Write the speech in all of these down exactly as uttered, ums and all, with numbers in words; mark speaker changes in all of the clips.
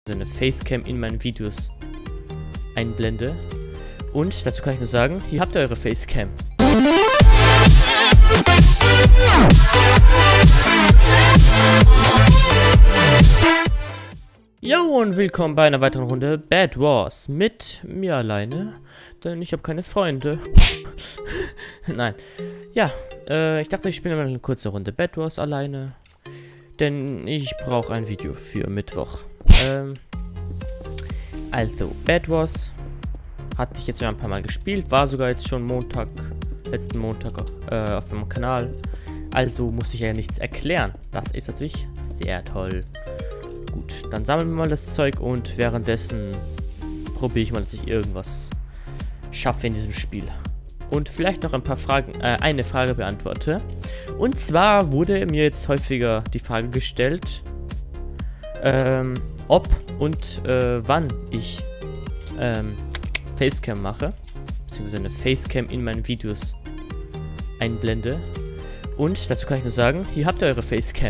Speaker 1: eine Facecam in meinen Videos einblende. Und dazu kann ich nur sagen, hier habt ihr eure Facecam. Jo und willkommen bei einer weiteren Runde Bed Wars mit mir alleine, denn ich habe keine Freunde. Nein. Ja, äh, ich dachte, ich spiele mal eine kurze Runde Bed Wars alleine, denn ich brauche ein Video für Mittwoch. Ähm, also, Bed Wars hatte ich jetzt schon ein paar Mal gespielt, war sogar jetzt schon Montag, letzten Montag äh, auf dem Kanal. Also musste ich ja nichts erklären. Das ist natürlich sehr toll. Gut, dann sammeln wir mal das Zeug und währenddessen probiere ich mal, dass ich irgendwas schaffe in diesem Spiel. Und vielleicht noch ein paar Fragen, äh, eine Frage beantworte. Und zwar wurde mir jetzt häufiger die Frage gestellt, ähm, ob und äh, wann ich ähm, Facecam mache, beziehungsweise eine Facecam in meinen Videos einblende. Und dazu kann ich nur sagen, hier habt ihr eure Facecam.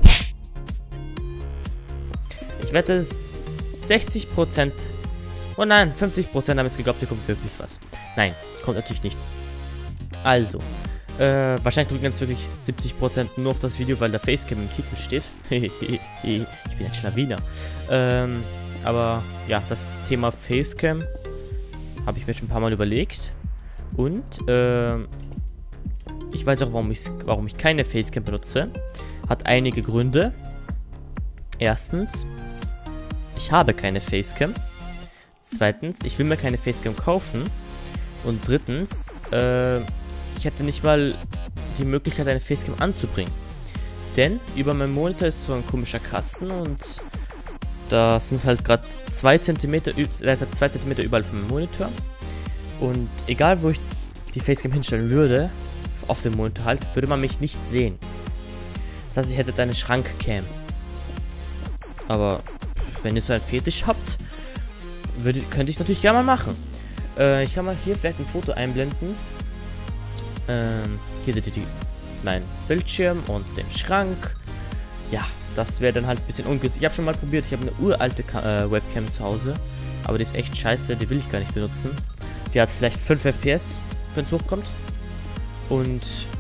Speaker 1: Ich wette sechzig Prozent, oh nein, fünfzig Prozent haben jetzt geglaubt, hier kommt wirklich was. Nein, kommt natürlich nicht. Also, äh, wahrscheinlich drücken jetzt wirklich siebzig Prozent nur auf das Video, weil der Facecam im Titel steht. Ich bin ein Schlawiner. Ähm, aber ja, das Thema Facecam habe ich mir schon ein paar Mal überlegt. Und, äh, ich weiß auch, warum ich, warum ich keine Facecam benutze. Hat einige Gründe. Erstens, ich habe keine Facecam. Zweitens, ich will mir keine Facecam kaufen. Und drittens, äh, ich hätte nicht mal die Möglichkeit, eine Facecam anzubringen. Denn über meinem Monitor ist so ein komischer Kasten und da sind halt gerade zwei Zentimeter, da ist halt zwei Zentimeter überall vom Monitor. Und egal, wo ich die Facecam hinstellen würde, auf dem Monitor halt, würde man mich nicht sehen. Das heißt, ihr hättet eine Schrankcam. Aber wenn ihr so einen Fetisch habt, würde, könnte ich natürlich gerne mal machen. Äh, ich kann mal hier vielleicht ein Foto einblenden. Ähm, hier seht ihr die, meinen Bildschirm und den Schrank. Ja, das wäre dann halt ein bisschen ungünstig. Ich habe schon mal probiert, ich habe eine uralte Ka äh, Webcam zu Hause. Aber die ist echt scheiße, die will ich gar nicht benutzen. Die hat vielleicht fünf F P S, wenn es hochkommt. Und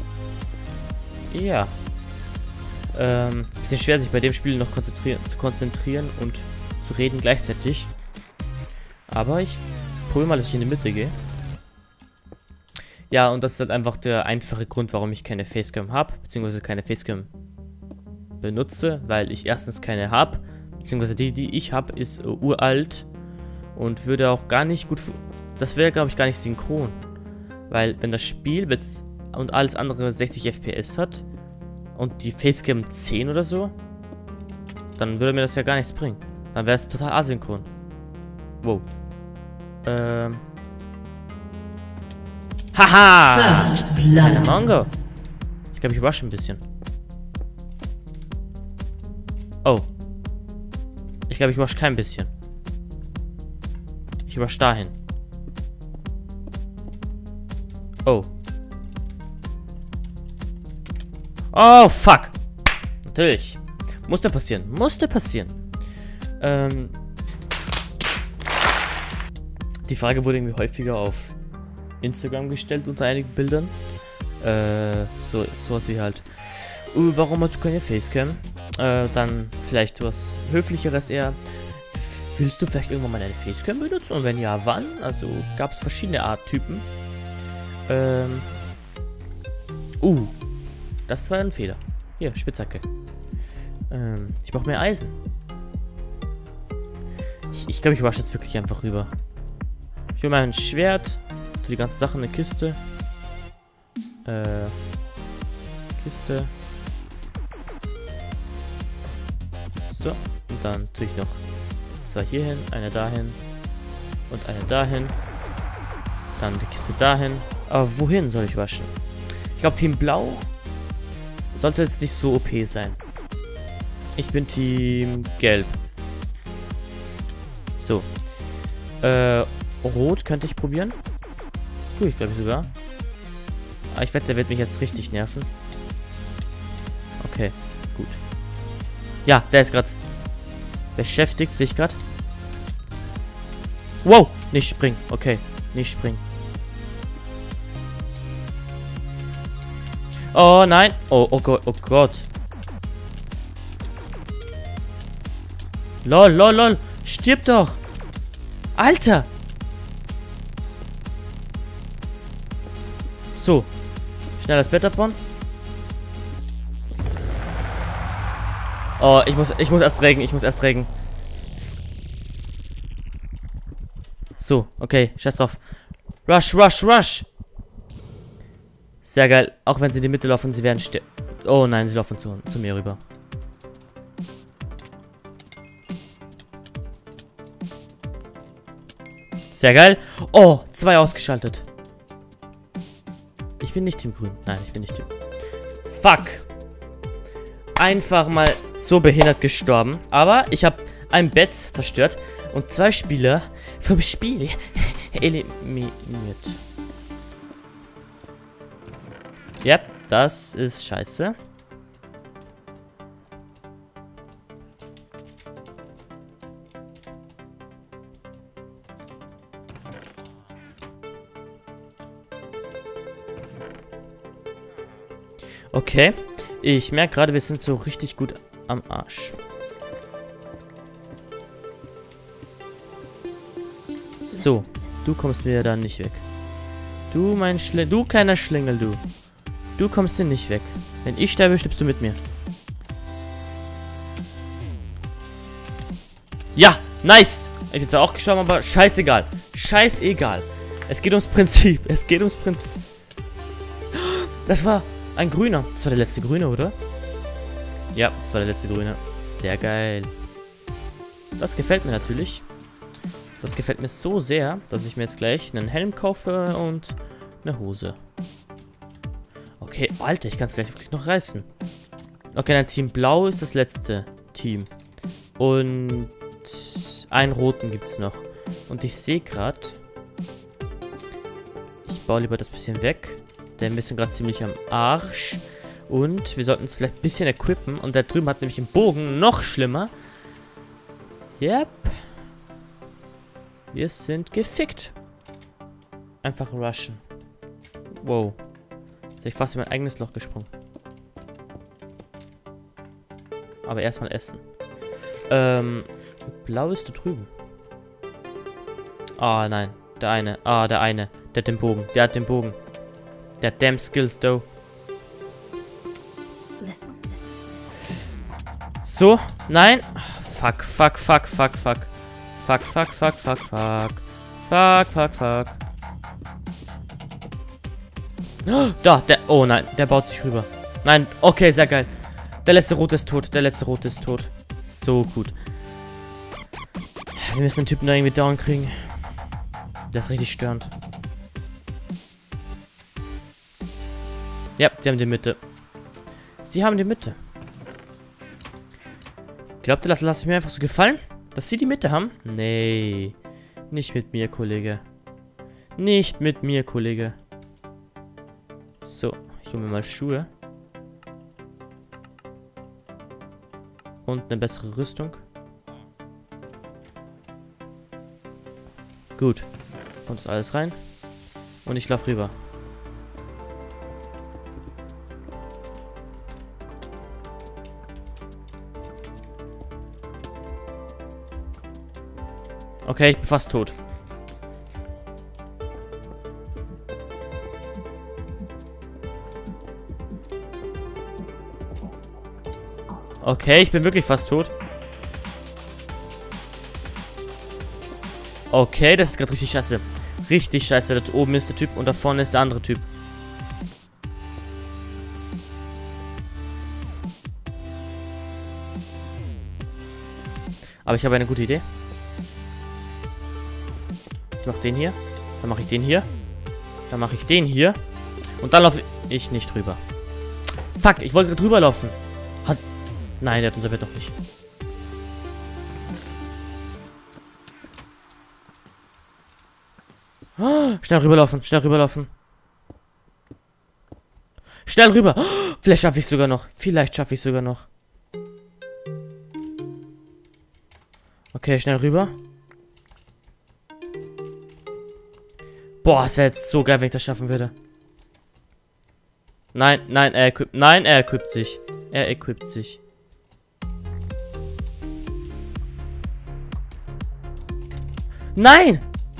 Speaker 1: ja, ähm, bisschen schwer, sich bei dem Spiel noch konzentrieren, zu konzentrieren und zu reden gleichzeitig. Aber ich probiere mal, dass ich in die Mitte gehe. Ja, und das ist halt einfach der einfache Grund, warum ich keine Facecam habe, beziehungsweise keine Facecam benutze, weil ich erstens keine habe, beziehungsweise die, die ich habe, ist uh, uralt und würde auch gar nicht gut, das wäre, glaube ich, gar nicht synchron, weil wenn das Spiel mit und alles andere sechzig F P S hat und die Facecam zehn oder so, dann würde mir das ja gar nichts bringen. Dann wäre es total asynchron. Wow. Ähm. Haha! Eine Mango. Ich glaube, ich wasche ein bisschen. Oh. Ich glaube, ich wasche kein bisschen. Ich wasche dahin. Oh. Oh, fuck. Natürlich. Musste passieren. Musste passieren. Ähm. Die Frage wurde irgendwie häufiger auf Instagram gestellt unter einigen Bildern. Äh, so, sowas wie halt, uh, warum hast du keine Facecam? Äh, dann vielleicht was Höflicheres eher. Willst du vielleicht irgendwann mal eine Facecam benutzen? Und wenn ja, wann? Also gab es verschiedene Arttypen. Ähm. Uh. Das war ein Fehler. Hier, Spitzhacke. Ähm, ich brauche mehr Eisen. Ich, ich glaube, ich wasche jetzt wirklich einfach rüber. Ich hole mal ein Schwert. Tu die ganzen Sachen in eine Kiste. Äh. Kiste. So. Und dann tue ich noch zwei hier hin, eine dahin. Und eine dahin. Dann die Kiste dahin. Aber wohin soll ich waschen? Ich glaube, Team Blau sollte jetzt nicht so O P sein. Ich bin Team Gelb. So. Äh, Rot könnte ich probieren. Tue ich, glaube ich, sogar. Aber ich wette, der wird mich jetzt richtig nerven. Okay, gut. Ja, der ist gerade beschäftigt, sehe ich gerade. Wow, nicht springen. Okay, nicht springen. Oh nein. Oh, oh Gott, oh Gott. Lol, lol, lol. Stirb doch. Alter. So. Schnell das Bett abbauen. Oh, ich muss, ich muss erst regen. Ich muss erst regen. So, okay. Scheiß drauf. Rush, rush, rush. Sehr geil. Auch wenn sie in die Mitte laufen, sie werden sterben. Oh nein, sie laufen zu, zu mir rüber. Sehr geil. Oh, zwei ausgeschaltet. Ich bin nicht Team Grün. Nein, ich bin nicht Team. Fuck. Einfach mal so behindert gestorben. Aber ich habe ein Bett zerstört und zwei Spieler vom Spiel eliminiert. Ja, das ist scheiße. Okay, ich merke gerade, wir sind so richtig gut am Arsch. So, du kommst mir da nicht weg. Du, mein Schlingel, du kleiner Schlingel, du. Du kommst hier nicht weg. Wenn ich sterbe, stirbst du mit mir. Ja, nice. Ich bin zwar auch gestorben, aber scheißegal. Scheißegal. Es geht ums Prinzip. Es geht ums Prinzip. Das war ein Grüner. Das war der letzte Grüne, oder? Ja, das war der letzte Grüne. Sehr geil. Das gefällt mir natürlich. Das gefällt mir so sehr, dass ich mir jetzt gleich einen Helm kaufe und eine Hose. Okay, Alter, ich kann es vielleicht wirklich noch reißen. Okay, ein Team Blau ist das letzte Team. Und einen roten gibt es noch. Und ich sehe gerade, ich baue lieber das bisschen weg. Denn wir sind gerade ziemlich am Arsch. Und wir sollten uns vielleicht ein bisschen equippen. Und da drüben hat nämlich einen Bogen. Noch schlimmer. Yep. Wir sind gefickt. Einfach rushen. Wow. Jetzt ich fast in mein eigenes Loch gesprungen. Aber erstmal essen. Ähm, Blau ist da drüben. Ah, nein. Der eine. Ah, der eine. Der hat den Bogen. Der hat den Bogen. Der hat damn Skills, though. So. Nein. Fuck, fuck, fuck, fuck, fuck. Fuck, fuck, fuck, fuck, fuck. Fuck, fuck, fuck. Da, der. Oh nein, der baut sich rüber. Nein, okay, sehr geil. Der letzte Rote ist tot. Der letzte Rote ist tot. So gut. Wir müssen den Typen da irgendwie down kriegen. Der ist richtig störend. Ja, die haben die Mitte. Sie haben die Mitte. Glaubt ihr, das lasse ich mir einfach so gefallen? Dass sie die Mitte haben? Nee. Nicht mit mir, Kollege. Nicht mit mir, Kollege. So, ich hole mir mal Schuhe. Und eine bessere Rüstung. Gut. Kommt das alles rein. Und ich laufe rüber. Okay, ich bin fast tot. Okay, ich bin wirklich fast tot. Okay, das ist gerade richtig scheiße. Richtig scheiße. Da oben ist der Typ und da vorne ist der andere Typ. Aber ich habe eine gute Idee. Ich mache den hier. Dann mache ich den hier. Dann mache ich den hier. Und dann laufe ich nicht drüber. Fuck, ich wollte drüber laufen. Hat... Nein, der hat unser Bett noch nicht. Oh, schnell rüberlaufen, schnell rüberlaufen. Schnell rüber. Oh, vielleicht schaffe ich es sogar noch. Vielleicht schaffe ich es sogar noch. Okay, schnell rüber. Boah, es wäre jetzt so geil, wenn ich das schaffen würde. Nein, nein, er equipt. Nein, er equipt sich. Er equipt sich. Nein!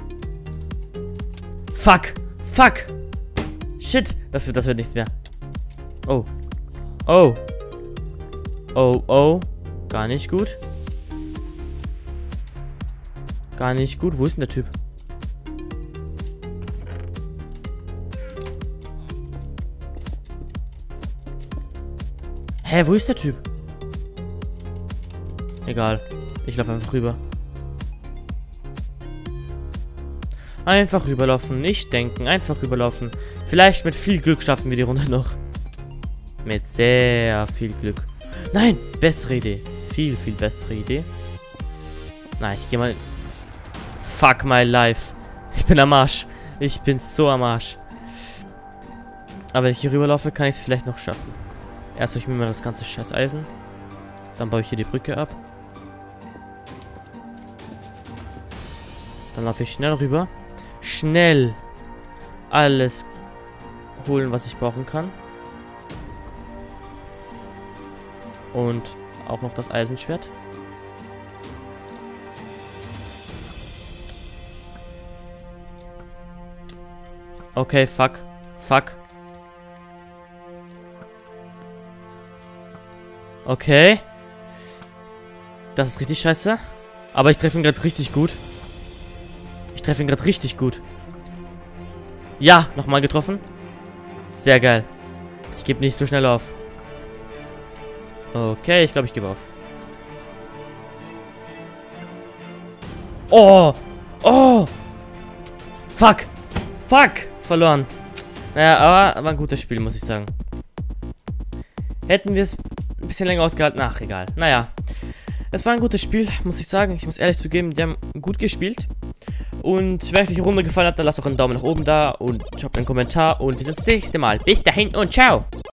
Speaker 1: Fuck! Fuck! Shit! Das wird, das wird nichts mehr. Oh. Oh. Oh, oh. Gar nicht gut. Gar nicht gut. Wo ist denn der Typ? Hä, wo ist der Typ? Egal. Ich laufe einfach rüber. Einfach rüberlaufen, nicht denken, einfach rüberlaufen. Vielleicht mit viel Glück schaffen wir die Runde noch. Mit sehr viel Glück. Nein, bessere Idee. Viel, viel bessere Idee. Nein, ich gehe mal... Fuck my life. Ich bin am Arsch. Ich bin so am Arsch. Aber wenn ich hier rüberlaufe, kann ich es vielleicht noch schaffen. Erst hole ich mir mal das ganze scheiß Eisen. Dann baue ich hier die Brücke ab. Dann laufe ich schnell rüber. Schnell alles holen, was ich brauchen kann. Und auch noch das Eisenschwert. Okay, fuck. Fuck. Okay. Das ist richtig scheiße. Aber ich treffe ihn gerade richtig gut. Ich treffe ihn gerade richtig gut. Ja, nochmal getroffen. Sehr geil. Ich gebe nicht so schnell auf. Okay, ich glaube, ich gebe auf. Oh! Oh! Fuck! Fuck! Verloren. Naja, aber war ein gutes Spiel, muss ich sagen. Hätten wir es ein bisschen länger ausgehalten. Ach, egal. Naja. Es war ein gutes Spiel, muss ich sagen. Ich muss ehrlich zugeben, die haben gut gespielt. Und wenn euch die Runde gefallen hat, dann lasst doch einen Daumen nach oben da und schreibt einen Kommentar. Und wir sehen uns das nächste Mal. Bis dahin und ciao!